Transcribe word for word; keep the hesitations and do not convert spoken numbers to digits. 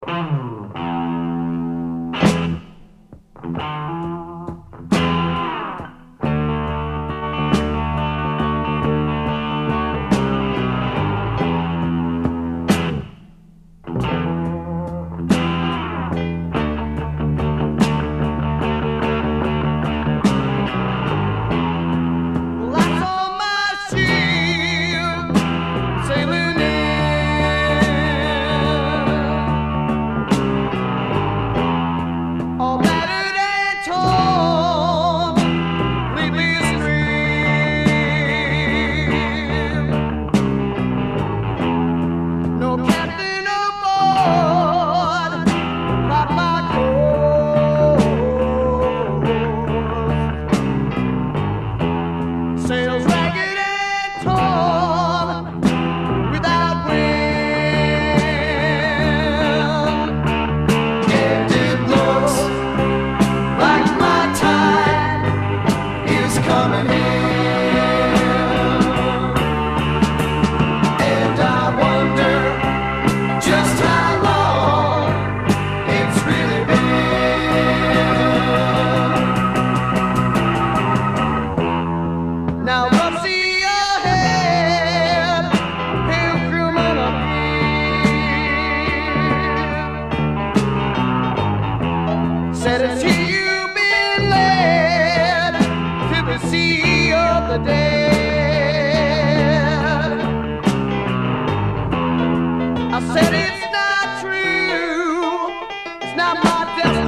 Sails ragged and torn without wind. And it looks like my time is coming in. And I wonder just how long it's really been. Now look, see ahead, pilgrim on a beam. Said it's here you've been led to the sea of the dead. I said it's not true, it's not my destiny.